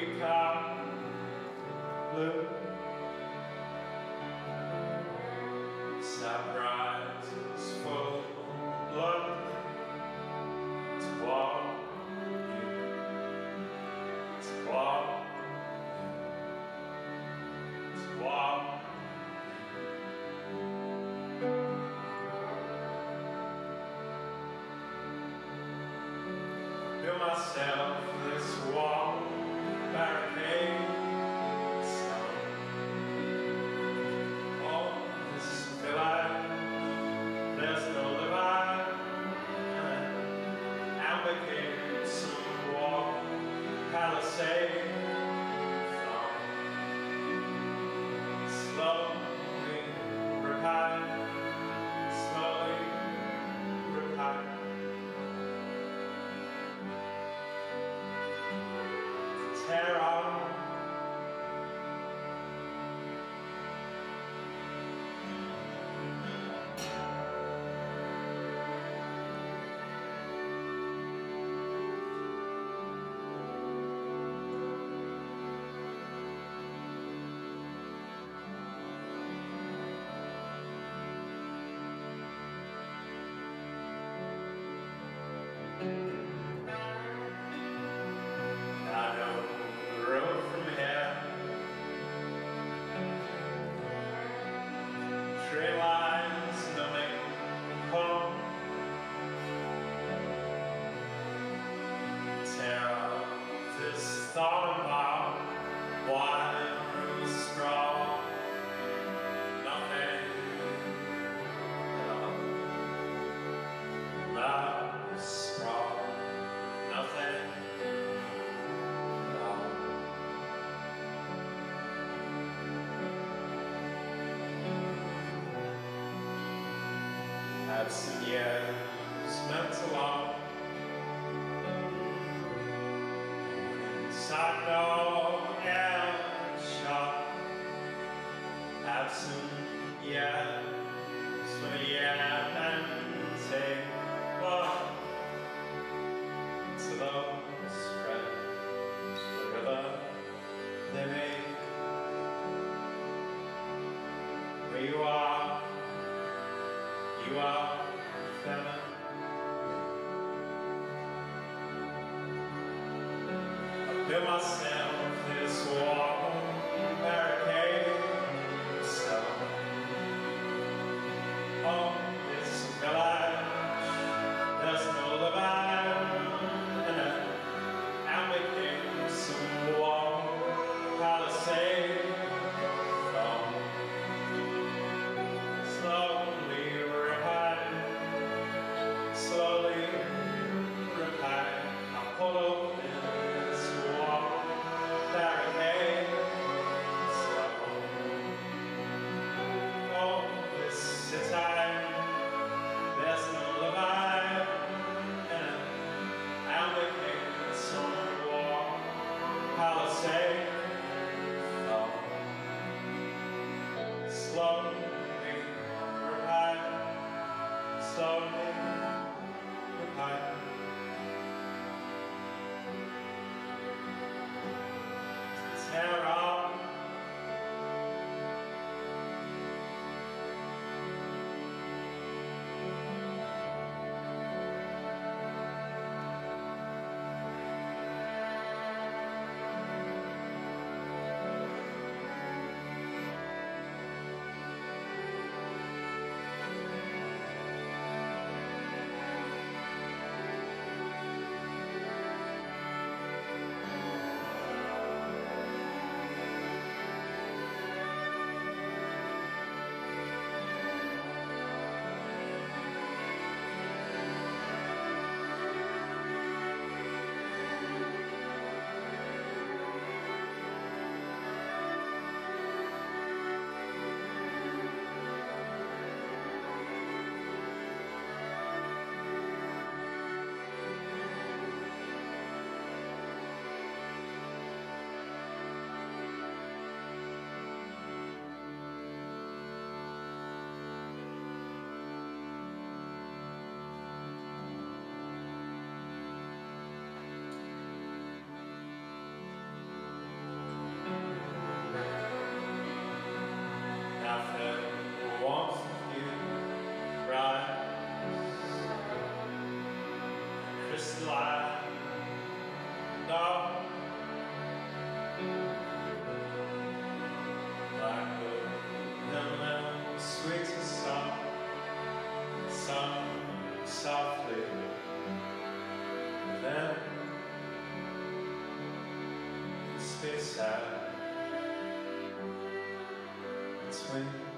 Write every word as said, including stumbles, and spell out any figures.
become blue. Sunrise is full of blood to walk you, to walk you, to walk you. Build myself this wall, barricade, stone. Oh, this village, there's no divide. And we came some wall, Palisade, from slowly repine, slowly repine. Tear on. I know the road from here, tree lines numbing home, tear off this thought about wild straw, nothing at all, loud straw, nothing. Had some years meant alone, inside no air shot. Had some years when a year meant take one to those friends, the river they made. Where you are, you are feminine. I built myself this wall, barricade, stone. Oh, this village, there's no divide. And we came some wall, Palisade, from slowly repine, slowly repine. I pull open this wall, barricade, stone. Oh, this is time. this land. No. Blackbird, and sweet as song, sung softly. Then stay sad between